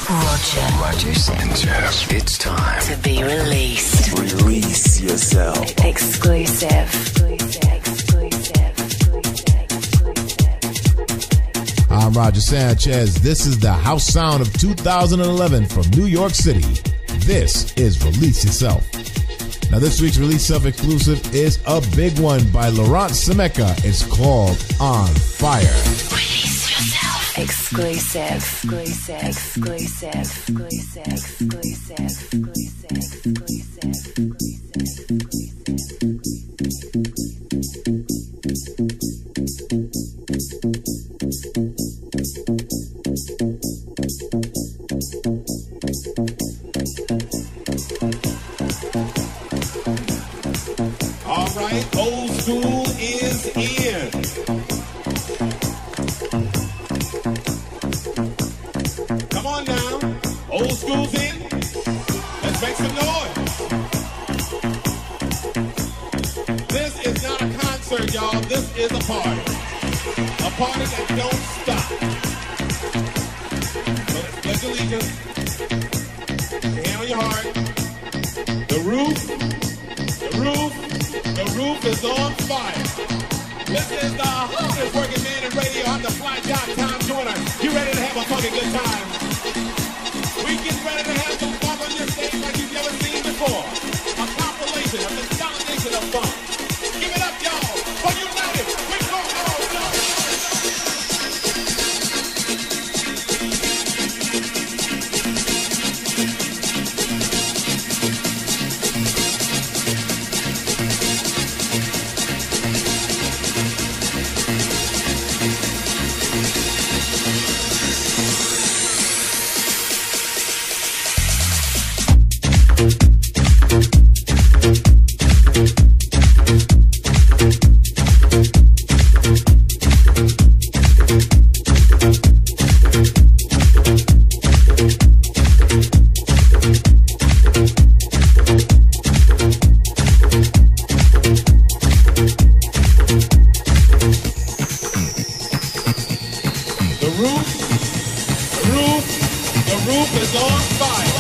Roger Sanchez. It's time to be released. Release yourself. Exclusive. I'm Roger Sanchez. This is the house sound of 2011 from New York City. This is Release Yourself. Now, this week's Release Yourself exclusive is a big one by Laurent Semeca. It's called On Fire. Release yourself. Exclusive. All right, old school is in. Come on now, old school's in. Let's make some noise. This is not a concert, y'all. This is a party. A party that don't stop. So let's pledge allegiance. Your hand on your heart. The roof is on fire. This is the hardest working man in radio. I'm the fly jock, Tom Joyner. You ready to have a fucking good time? We get ready to have some fun on this stage like you've never seen before. A compilation, a consolidation of fun. Give it up, y'all, for United. We go all night. The roof is on fire.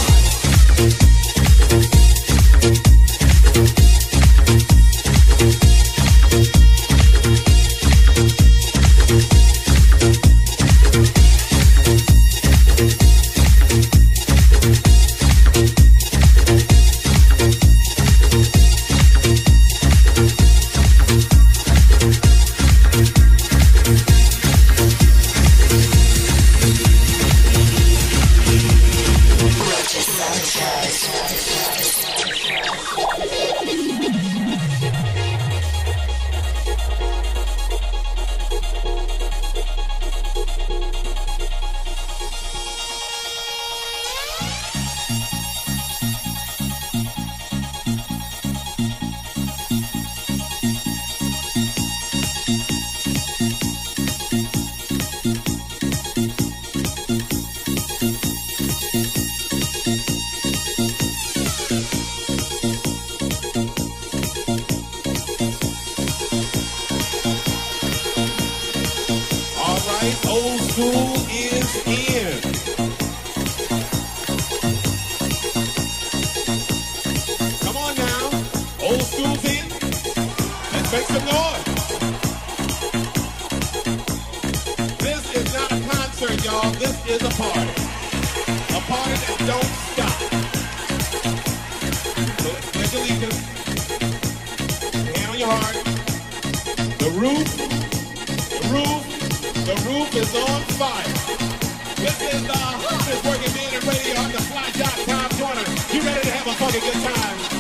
Old school is in. Come on now. Old school's in. Let's make some noise. This is not a concert, y'all. This is a party. A party that don't stop. So let's pledge allegiance. Hand on your heart. The roof is on fire. This is the hardest working man in radio. I'm the fly jock, Tom Joyner. You ready to have a fucking good time?